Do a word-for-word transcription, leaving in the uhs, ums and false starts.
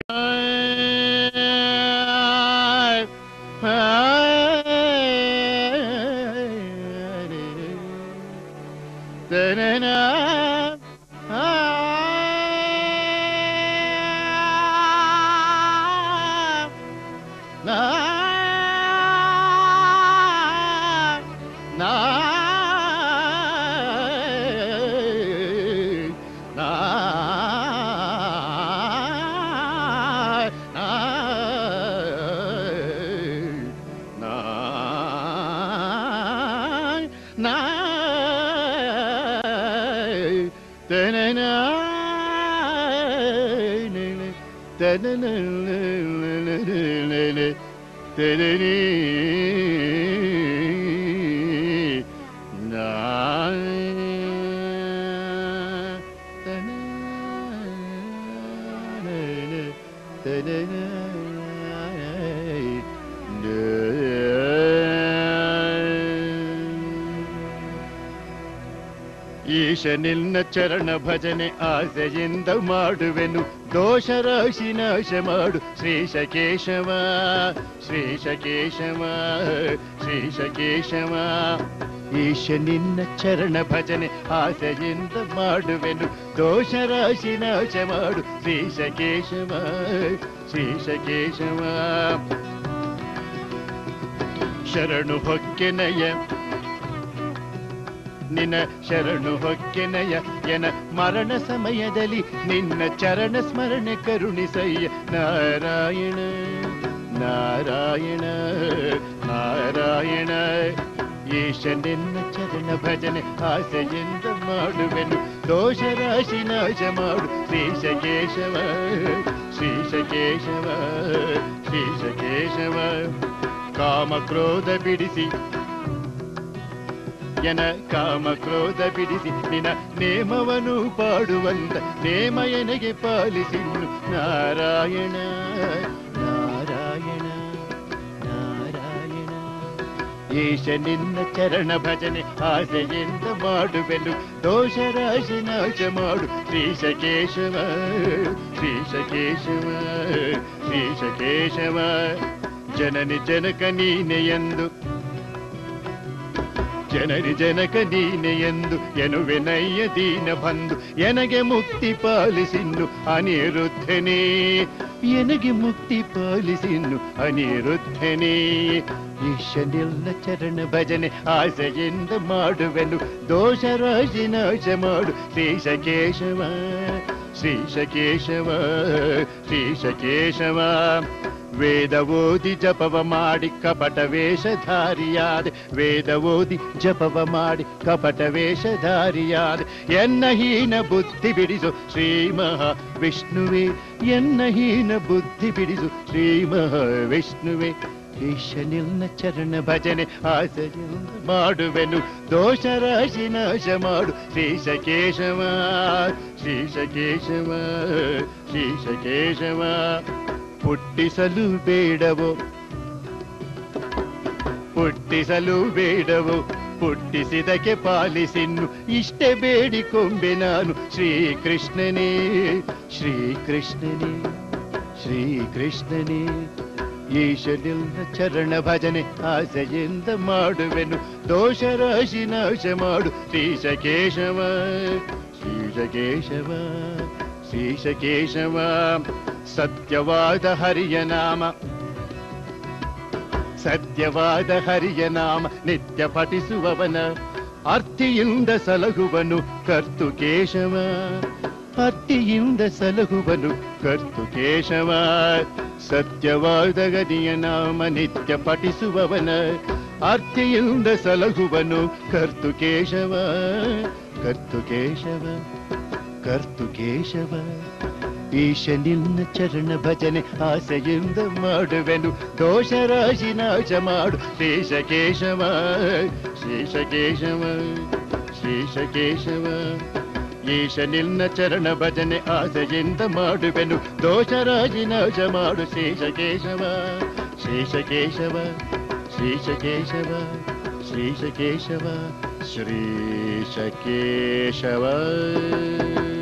ಈಶ ನಿನ್ನ ಚರಣ ಭಜನೆ ಆಸೆಯಿಂದ ಮಾಡುವೆನು, ದೋಷ ರಾಶಿ ನಾಶ ಮಾಡು ಶ್ರೀಶ ಕೇಶವ, ಶ್ರೀಶ ಕೇಶವ, ಶ್ರೀಶ ಕೇಶವ. ಈಶ ನಿನ್ನ ಚರಣ ಭಜನೆ ಆಸೆಯಿಂದ ಮಾಡುವೆನು, ದೋಷ ರಾಶಿ ನಾಶ ಮಾಡು ಶ್ರೀಶ ಕೇಶವ, ಶ್ರೀಶ ಕೇಶವ. ಶರಣು ಹೊಕ್ಕೆನಯ ನಿನ್ನ ಶರಣು ಹೊಕ್ಕೆನಯ ಎನ ಮರಣ ಸಮಯದಲ್ಲಿ ನಿನ್ನ ಚರಣ ಸ್ಮರಣೆ ಕರುಣಿಸಯ್ಯ. ನಾರಾಯಣ ನಾರಾಯಣ ನಾರಾಯಣ. ಈಶ ನಿನ್ನ ಚರಣ ಭಜನೆ ಆಸೆಯಿಂದ ಮಾಡುವೆನು, ದೋಷ ರಾಶಿ ನಾಶ ಮಾಡು ಶ್ರೀಶ ಕೇಶವ, ಶ್ರೀಶ ಕೇಶವ, ಶ್ರೀಶ ಕೇಶವ. ಕಾಮ ಕ್ರೋಧ ಬಿಡಿಸಿ ಎನ ಕಾಮ ಕ್ರೋಧ ಬಿಡಿಸಿ ನಿನ್ನ ನೇಮವನು ಪಾಡುವಂತ ನೇಮ ಎನಗೆ ಪಾಲಿಸಿನ್ನು. ನಾರಾಯಣ ನಾರಾಯಣ ನಾರಾಯಣ. ಈಶ ನಿನ್ನ ಚರಣ ಭಜನೆ ಆಸೆಯಿಂದ ಮಾಡುವೆನು, ದೋಷ ರಾಶಿ ನಾಶ ಮಾಡು ಶ್ರೀಶ ಕೇಶವ, ಶ್ರೀಶ ಕೇಶವ, ಶ್ರೀಶ ಕೇಶವ. ಜನನಿ ಜನಕ ನೀನೆ ಎಂದು ಜನರಿ ಜನಕ ನೀನೆ ಎಂದು ಎನುವೆನಯ್ಯ ದೀನ ಬಂದು ಎನಗೆ ಮುಕ್ತಿ ಪಾಲಿಸಿನ್ನು ಅನಿರುದ್ಧನೇ, ಎನಗೆ ಮುಕ್ತಿ ಪಾಲಿಸಿನ್ನು ಅನಿರುದ್ಧನೇ. ಈಶ ನಿನ್ನ ಚರಣ ಭಜನೆ ಆಸೆಯಿಂದ ಮಾಡುವೆನು, ದೋಷ ರಾಶಿ ನಾಶ ಮಾಡು ಶ್ರೀಶ ಕೇಶವ, ಶ್ರೀಶ ಕೇಶವ, ಶ್ರೀಶ ಕೇಶವ. ವೇದ ಓದಿ ಜಪವ ಮಾಡಿ ಕಪಟ ವೇಷಧಾರಿಯಾದೆ, ವೇದ ಓದಿ ಜಪವ ಮಾಡಿ ಕಪಟ ವೇಷಧಾರಿಯಾದೆ. ಎನ್ನ ಹೀನ ಬುದ್ಧಿ ಬಿಡಿಸು ಶ್ರೀ ಮಹಾವಿಷ್ಣುವೇ, ಎನ್ನ ಹೀನ ಬುದ್ಧಿ ಬಿಡಿಸು ಶ್ರೀ ಮಹಾವಿಷ್ಣುವೇ. ಈಶ ನಿನ್ನ ಚರಣ ಭಜನೆ ಆಸೆಯಿಂದ ಮಾಡುವೆನು, ದೋಷ ರಾಶಿ ನಾಶ ಮಾಡು ಶ್ರೀಶ ಕೇಶವ, ಶ್ರೀಶ ಕೇಶವ, ಶ್ರೀಶ ಕೇಶವ. ಹುಟ್ಟಿಸಲು ಬೇಡವೋ ಹುಟ್ಟಿಸಲು ಬೇಡವೋ ಹುಟ್ಟಿಸಿದಕ್ಕೆ ಪಾಲಿಸಿನ್ನು ಇಷ್ಟೇ ಬೇಡಿಕೊಂಬೆ ನಾನು ಶ್ರೀಕೃಷ್ಣನೇ, ಶ್ರೀಕೃಷ್ಣನೇ, ಶ್ರೀಕೃಷ್ಣನೇ. ಈಶ ನಿನ್ನ ಚರಣ ಭಜನೆ ಆಸೆಯಿಂದ ಮಾಡುವೆನು, ದೋಷ ರಾಶಿ ನಾಶ ಮಾಡು ಶ್ರೀಶ ಕೇಶವ, ಶ್ರೀಶ ಕೇಶವ, ಶ್ರೀಶ ಕೇಶವ. ಸತ್ಯವಾದ ಹರಿಯ ನಾಮ ಸತ್ಯವಾದ ಹರಿಯ ನಾಮ ನಿತ್ಯ ಪಠಿಸುವವನ ಅರ್ಥಿಯಿಂದ ಸಲಹುವನು ಕರ್ತು ಕೇಶವ, ಅರ್ಥಿಯಿಂದ ಸಲಹುವನು ಕರ್ತು ಕೇಶವ. ಸತ್ಯವಾದ ಹರಿಯ ನಾಮ ನಿತ್ಯ ಪಠಿಸುವವನ ಅರ್ಥಿಯಿಂದ ಸಲಹುವನು ಕರ್ತು ಕೇಶವ, ಕರ್ತು ಕೇಶವ, ಕರ್ತು ಕೇಶವ. ಈಶ ನಿನ್ನ ಚರಣ ಭಜನೆ ಆಸೆಯಿಂದ ಮಾಡುವೆನು, ದೋಷ ರಾಶಿ ನಾಶ ಮಾಡು ಶ್ರೀಶ ಕೇಶವ, ಶ್ರೀಶ ಕೇಶವ, ಶ್ರೀಶ ಕೇಶವ. ಈಶ ನಿನ್ನ ಚರಣ ಭಜನೆ ಆಸೆಯಿಂದ ಮಾಡುವೆನು, ದೋಷ ರಾಶಿ ನಾಶ ಮಾಡು ಶ್ರೀಶ ಕೇಶವ, ಶ್ರೀಶ ಕೇಶವ, ಶ್ರೀಶ ಕೇಶವ, ಶ್ರೀಶ ಕೇಶವ, ಶ್ರೀಶ ಕೇಶವ.